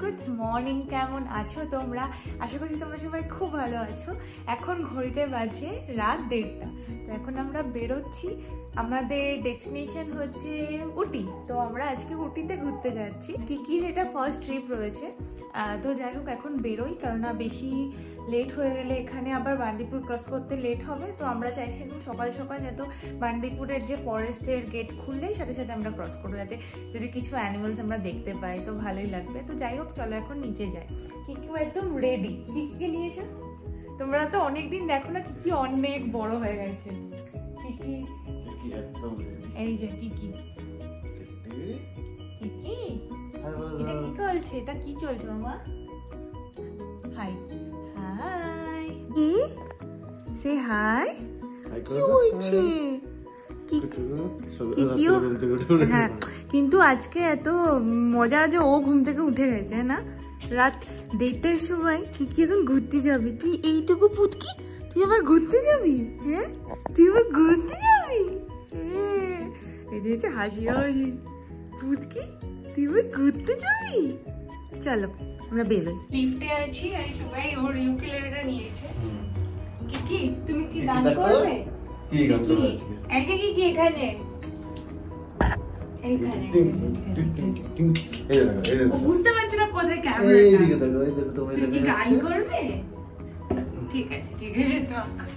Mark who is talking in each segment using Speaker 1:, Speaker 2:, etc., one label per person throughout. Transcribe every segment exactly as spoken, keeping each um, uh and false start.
Speaker 1: Good morning, কেমন আছো তোমরা? আশা করি তোমরা সবাই খুব ভালো আছো। এখন ঘড়িতে বাজে রাত দেড়টা। তো এখন আমরা বেরোচ্ছি, আমাদের ডেস্টিনেশন হচ্ছে উটি। তো আমরা আজকে উটিতে ঘুরতে যাচ্ছি। কিকির এটা ফার্স্ট ট্রিপ রয়েছে। তো যাই হোক এখন বেরোই, কেননা বেশি লেট হয়ে গেলে এখানে আবার বান্দিপুর ক্রস করতে লেট হবে। তো আমরা চাইছি একদম সকাল সকাল যাতে বান্দিপুরের যে ফরেস্টের গেট খুললেই সাথে সাথে আমরা ক্রস করবো, যাতে যদি কিছু অ্যানিমালস আমরা দেখতে পাই তো ভালোই লাগবে। তো যাই হোক চলো এখন নিচে যাই। কিকিও একদম রেডি। কিকিকে নিয়েছো? তোমরা তো অনেকদিন দেখো না, কিকি অনেক বড় হয়ে গেছে। কিকি এই যে কিকি কিকি এটা কি চলছে? এটা কি চলছে মামা? হাই হাই সে হাই। কি হয়েছে? কিকিও হ্যাঁ, কিন্তু আজকে এত মজা যে ও ঘুম থেকে উঠে গেছে না, রাত দেড়টার সময়। কিকি এখন ঘুরতে যাবি? তুই এইটুকু পুটকি, তুই আবার ঘুরতে যাবি? হ্যাঁ তুই আবার ঘুরতে যাবি? হ্যাঁ হাসি হাসি পুটকি, তুই আবার ঘুরতে যাবি? চলো আমরা বেরোই। লিফটে আছি আর সবাই ওর ইউকেলেলেটা নিয়েছে। কিকি তুমি কি গান করবে? কি গান করবে আজকে? এই যে কিকি এখানে এইখানে বুঝতে পারছি না কোথায় ক্যামেরা। এইদিকে দেখো, এই দেখো তুমি দেখো। কি গান করবে? ঠিক আছে ঠিক আছে। তো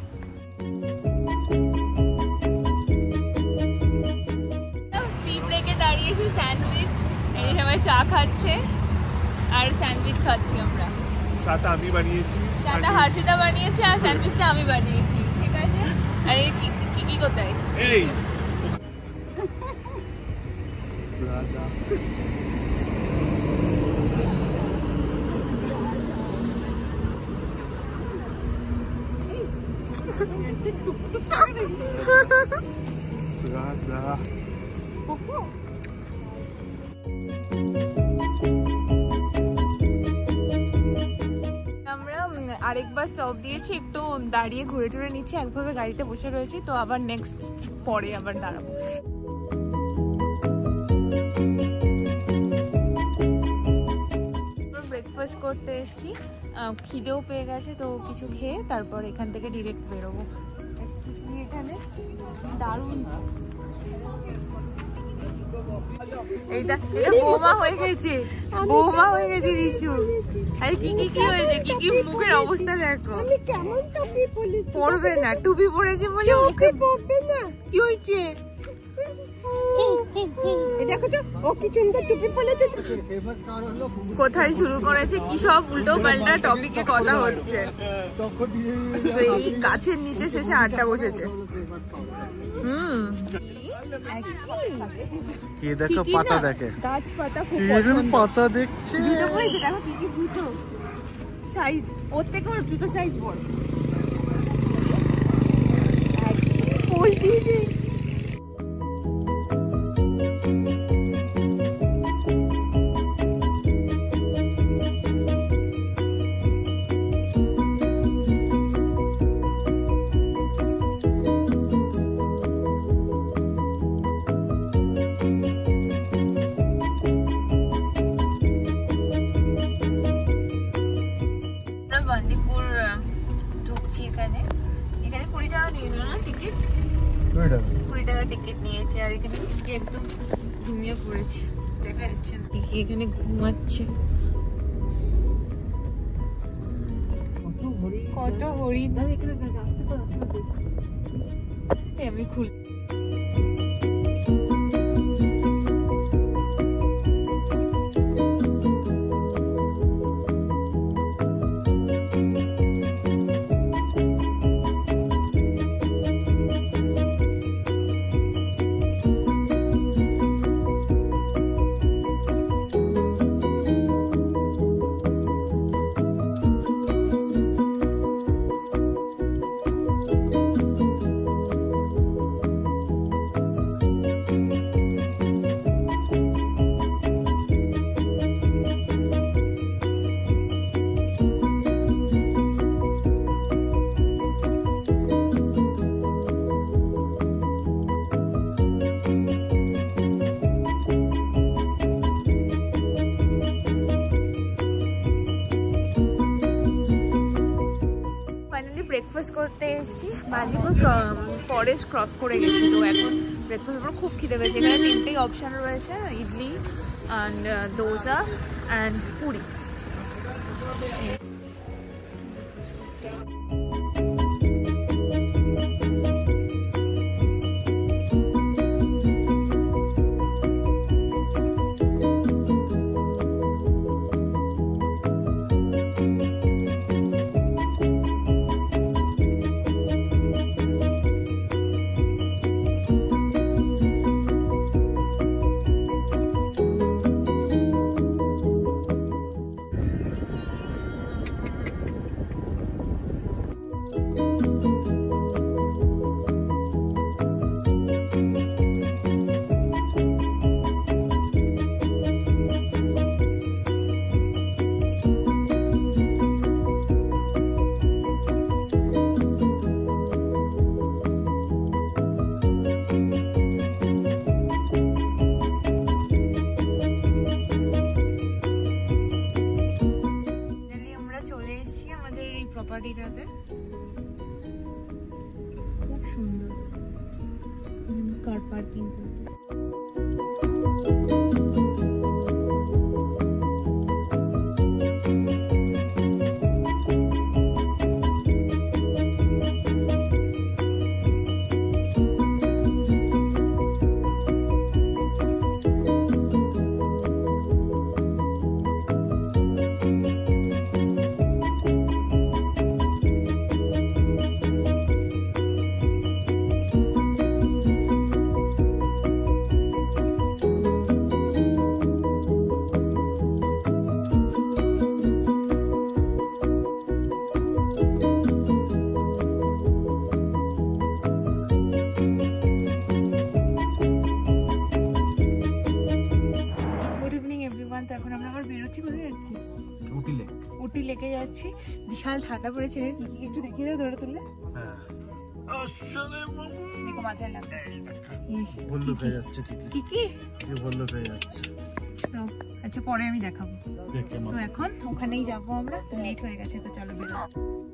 Speaker 1: ট্রিপ রেখে দাঁড়িয়েছি স্যান্ডউইচ, এই সবাই চা খাচ্ছে আর স্যান্ডউইচ খাচ্ছি আমরা। চাটা আমি বানিয়েছি, চাটা হর্ষিতা বানিয়েছে আর স্যান্ডউইচটা আমি বানিয়েছি। ঠিক আছে। আর এই কি কি কোথায়? এই আরেকবার স্টপ দিয়েছি, একটু দাঁড়িয়ে ঘুরে টুরে নিচ্ছি, একভাবে গাড়িতে বসে রয়েছি। তো আবার নেক্সট পরে আবার দাঁড়াবো। ব্রেকফাস্ট করতে এসেছি, খিদেও পেয়ে গেছে, তো কিছু খেয়ে তারপর এখান থেকে ডিরেক্ট বেরোবো। এখানে দারুণ এইটা এটা বৌমা হয়ে গেছে, বৌমা হয়ে গেছে রিশু। আরে কি কি কি হয়েছে? কি কি মুখের অবস্থা দেখো। আমি কেমন টুপি পরেছি? পরবে না, টুপি পরেছে বলে মুখে পরবে না। কি হয়েছে? দেখো তো ও কি সুন্দর টুপি পরেছে। কোথায় শুরু করেছে কি সব উল্টো পাল্টা টপিকে কথা হচ্ছে। এই গাছের নিচে শেষে আড্ডা বসেছে। হুম
Speaker 2: কি দেখো পাতা দেখে,
Speaker 1: গাছ পাতা খুব
Speaker 2: পাতা দেখছে।
Speaker 1: দেখো কি কি জুতো সাইজ, ওর থেকে ওর জুতো সাইজ বড়। পোজ দিয়েছে। বান্দিপুর ঢুকছি। এখানে এখানে কুড়ি টাকা নিয়ে নিল না টিকিট? কুড়ি টাকা টিকিট নিয়েছে। আর এখানে একদম ঘুমিয়ে পড়েছে, দেখা যাচ্ছে না। এখানে ঘুমাচ্ছে। কত হরিণ এখানে রাস্তা তো রাস্তা আমি খুল ব্রেকফাস্ট করতে এসেছি। মালিপুর ফরেস্ট ক্রস করে গেছি, তো এখন ব্রেকফাস্ট করে খুব খিদে পেয়েছে। এখানে তিনটেই অপশান রয়েছে, ইডলি অ্যান্ড দোসা অ্যান্ড পুরি। প্রপার্টিটাতে খুব সুন্দর কার পার্কিং করতে। এখন আমরা আবার বেরোচ্ছি, কোথায় যাচ্ছি?
Speaker 2: উটি লেক।
Speaker 1: উটি লেকে যাচ্ছি। বিশাল ঠান্ডা পড়েছে, একটু দেখিয়ে দাও ধরে তুলে।
Speaker 2: হ্যাঁ আসলে
Speaker 1: দেখো মাথায় লাগবে।
Speaker 2: ভল্লুক হয়ে যাচ্ছে।
Speaker 1: কি কি
Speaker 2: কি ভল্লুক হয়ে যাচ্ছে?
Speaker 1: আচ্ছা পরে আমি দেখাবো। তো এখন ওখানেই যাবো আমরা, তো লেট হয়ে গেছে, তো চলো বেরো।